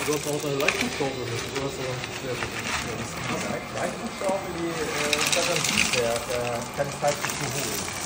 Du hast auch deine Leichtbuchstaube mit. Du hast aber sehr gut. Leichtbuchstaube, die ist ja ganz süß, der kann ich halt nicht so holen.